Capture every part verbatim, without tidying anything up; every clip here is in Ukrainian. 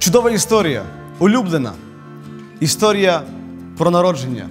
Чудова історія, улюблена. Історія про народження.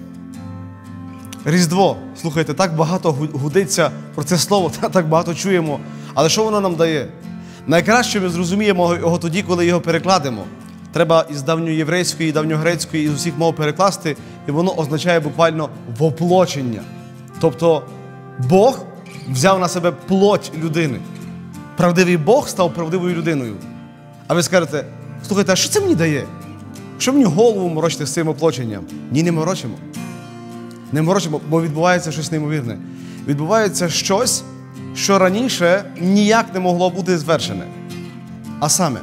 Різдво. Слухайте, так багато гудиться про це слово, так багато чуємо. Але що воно нам дає? Найкраще ми зрозуміємо його тоді, коли його перекладемо. Треба із давньоєврейської, і давньогрецької, із усіх мов перекласти, і воно означає буквально воплочення. Тобто Бог взяв на себе плоть людини. Правдивий Бог став правдивою людиною. А ви скажете, слухайте, а що це мені дає? Що мені голову морочити з цим оплоченням? Ні, не морочимо. Не морочимо, бо відбувається щось неймовірне. Відбувається щось, що раніше ніяк не могло бути звершене. А саме,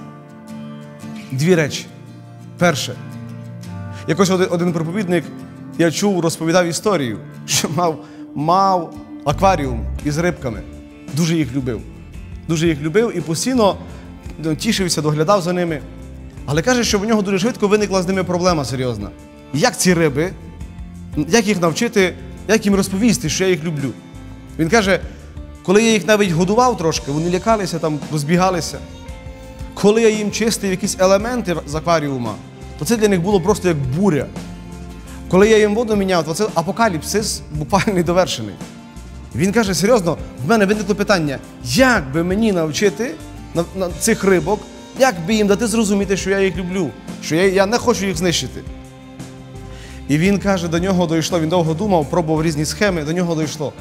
дві речі. Перше. Якось один проповідник, я чув, розповідав історію, що мав, мав акваріум із рибками. Дуже їх любив. Дуже їх любив і постійно тішився, доглядав за ними. Але каже, що в нього дуже швидко виникла з ними проблема серйозна. Як ці риби, як їх навчити, як їм розповісти, що я їх люблю? Він каже, коли я їх навіть годував трошки, вони лякалися, там розбігалися. Коли я їм чистив якісь елементи з акваріума, то це для них було просто як буря. Коли я їм воду міняв, то це апокаліпсис буквально недовершений. Він каже, серйозно, в мене виникло питання, як би мені навчити на, на цих рибок, як би їм дати зрозуміти, що я їх люблю, що я, я не хочу їх знищити. І він каже, до нього дійшло, він довго думав, пробував різні схеми, до нього дійшло.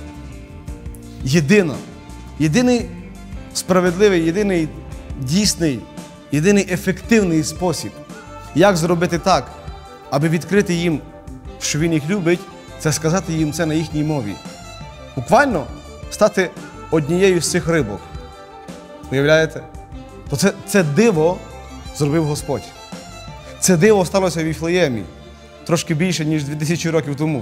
Єдино, єдиний справедливий, єдиний дійсний, єдиний ефективний спосіб, як зробити так, аби відкрити їм, що він їх любить, це сказати їм це на їхній мові. Буквально стати однією з цих рибок. Уявляєте? То це, це диво зробив Господь. Це диво сталося в Віфлеємі трошки більше, ніж дві тисячі років тому.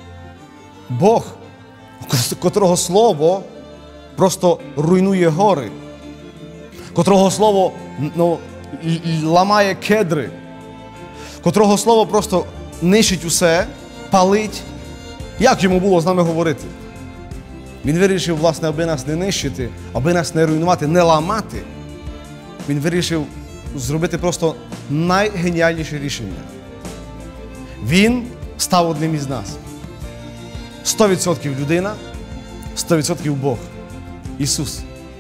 Бог, котрого слово просто руйнує гори, котрого слово ну, ламає кедри, котрого слово просто нищить усе, палить. Як йому було з нами говорити? Він вирішив, власне, аби нас не нищити, аби нас не руйнувати, не ламати. Він вирішив зробити просто найгеніальніше рішення. Він став одним із нас. Сто відсотків людина, сто відсотків Бог. Ісус.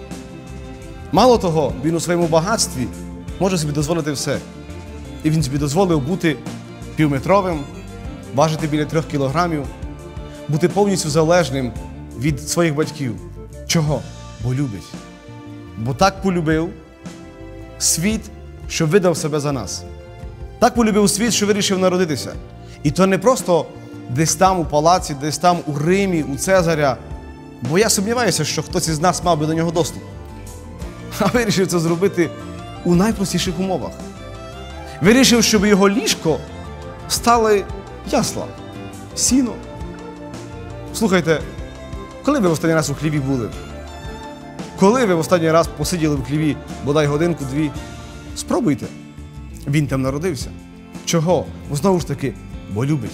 Мало того, Він у своєму багатстві може собі дозволити все. І Він собі дозволив бути півметровим, важити біля трьох кілограмів, бути повністю залежним від своїх батьків. Чого? Бо любить. Бо так полюбив світ, що видав себе за нас. Так полюбив світ, що вирішив народитися. І то не просто десь там у палаці, десь там у Римі, у Цезаря, бо я сумніваюся, що хтось із нас мав би до нього доступ. А вирішив це зробити у найпростіших умовах. Вирішив, щоб його ліжко стали ясла, сіно. Слухайте, коли ви в останній раз у хліві були? Коли ви в останній раз посиділи в хліві, бодай годинку-дві? Спробуйте. Він там народився. Чого? Бо знову ж таки, бо любить.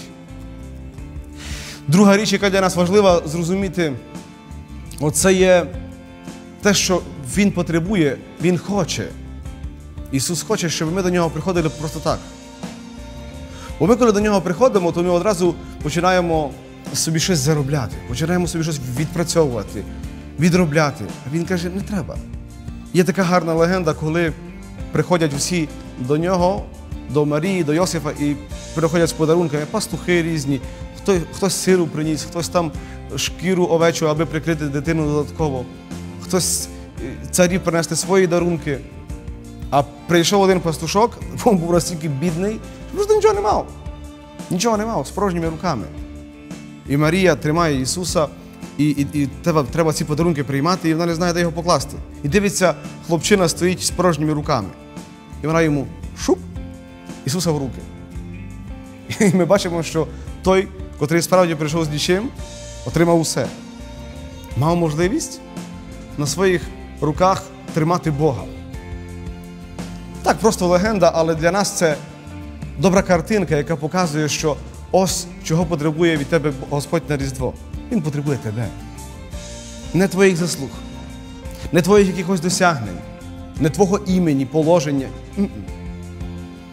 Друга річ, яка для нас важлива зрозуміти, оце є те, що Він потребує, Він хоче. Ісус хоче, щоб ми до Нього приходили просто так. Бо ми, коли до Нього приходимо, то ми одразу починаємо собі щось заробляти, починаємо собі щось відпрацьовувати, відробляти. А Він каже, не треба. Є така гарна легенда, коли приходять всі до Нього, до Марії, до Йосифа і приходять з подарунками, пастухи різні, хто, хтось сиру приніс, хтось там шкіру овечу, аби прикрити дитину додатково, хтось царів принести свої дарунки. А прийшов один пастушок, він був настільки бідний, що просто нічого не мав. Нічого не мав, з порожніми руками. І Марія тримає Ісуса, і, і, і треба, треба ці подарунки приймати, і вона не знає, де його покласти. І дивиться, хлопчина стоїть з порожніми руками. І вона йому шуп, Ісуса в руки. І ми бачимо, що той, котрий справді прийшов з нічим, отримав усе. Мав можливість на своїх руках тримати Бога. Так, просто легенда, але для нас це добра картинка, яка показує, що ось чого потребує від тебе Господь на Різдво. Він потребує тебе. Не твоїх заслуг, не твоїх якихось досягнень, не твого імені, положення.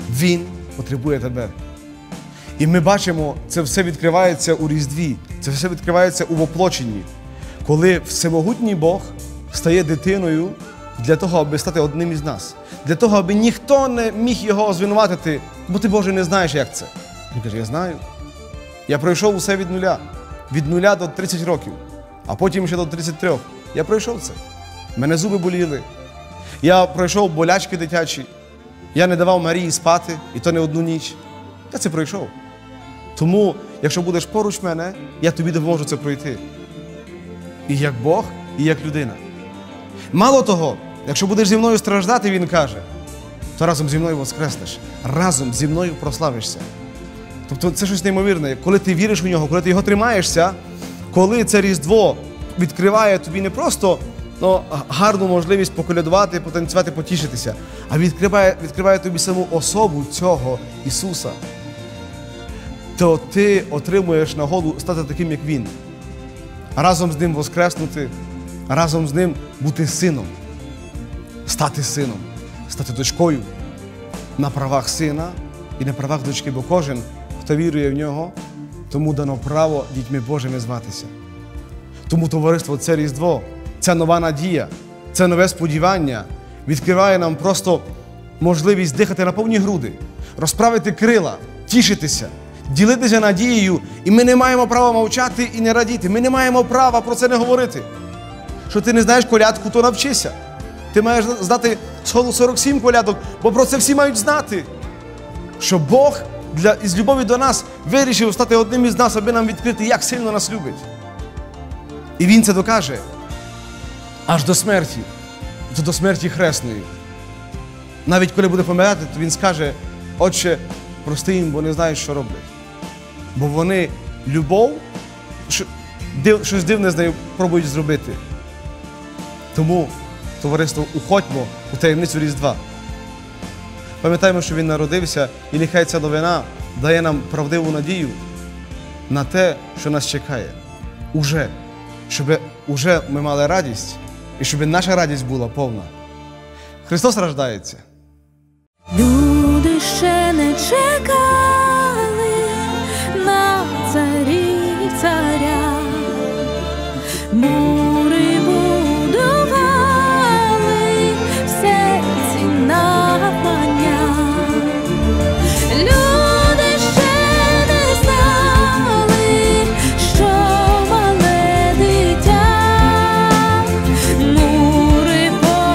Він потребує тебе. І ми бачимо, це все відкривається у Різдві, це все відкривається у воплоченні, коли всемогутній Бог стає дитиною для того, аби стати одним із нас. Для того, аби ніхто не міг його звинуватити, бо ти, Боже, не знаєш, як це. Він каже, я знаю. Я пройшов усе від нуля. Від нуля до тридцяти років, а потім ще до тридцяти трьох. Я пройшов це. Мене зуби боліли. Я пройшов болячки дитячі. Я не давав Марії спати, і то не одну ніч. Я це пройшов. Тому, якщо будеш поруч мене, я тобі допоможу це пройти. І як Бог, і як людина. Мало того, якщо будеш зі мною страждати, він каже, то разом зі мною воскреснеш, разом зі мною прославишся. Тобто це щось неймовірне. Коли ти віриш у нього, коли ти його тримаєшся, коли це Різдво відкриває тобі не просто ну, гарну можливість поколядувати, потанцювати, потішитися, а відкриває, відкриває тобі саму особу цього Ісуса, то ти отримуєш нагоду стати таким, як Він. Разом з Ним воскреснути, разом з Ним бути сином, стати сином, стати дочкою на правах сина і на правах дочки, бо кожен, хто вірує в нього, тому дано право дітьми Божими зватися. Тому, товариство, це Різдво, ця нова надія, це нове сподівання відкриває нам просто можливість дихати на повні груди, розправити крила, тішитися, ділитися надією. І ми не маємо права мовчати і не радіти. Ми не маємо права про це не говорити. Що ти не знаєш колядку, то навчися. Ти маєш знати сходу сорок сім колядок, бо про це всі мають знати. Що Бог для, із любові до нас вирішив стати одним із нас, аби нам відкрити, як сильно нас любить. І Він це докаже аж до смерті, до смерті хресної. Навіть коли буде помирати, то Він скаже, Отче, прости їм, бо не знають, що роблять. Бо вони любов, що, див, щось дивне з нею пробують зробити. Тому, товариство, уходьмо у таємницю Різдва. Пам'ятаємо, що Він народився, і нехай ця новина дає нам правдиву надію на те, що нас чекає. Уже. Щоб уже ми мали радість, і щоб наша радість була повна. Христос рождається. Люди ще не чекали на царів царя, мури будували в серці навмання. Люди ще не знали, що мале дитя мури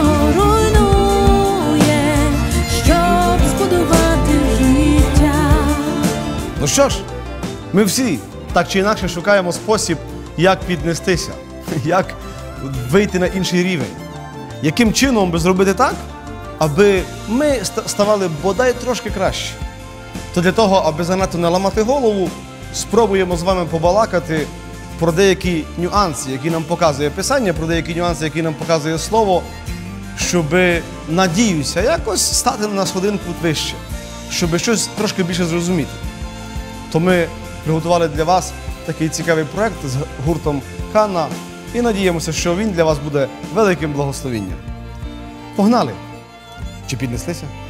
поруйнує, щоб збудувати життя. Ну що ж, ми всі так чи інакше шукаємо спосіб, як піднестися, як вийти на інший рівень. Яким чином би зробити так, аби ми ставали бодай трошки краще. То для того, аби занадто не ламати голову, спробуємо з вами побалакати про деякі нюанси, які нам показує Писання, про деякі нюанси, які нам показує Слово, щоб, надіюся, якось стати на сходинку вище, щоб щось трошки більше зрозуміти. То ми приготували для вас такий цікавий проєкт з гуртом Ханна і надіємося, що він для вас буде великим благословенням. Погнали! Чи піднеслися?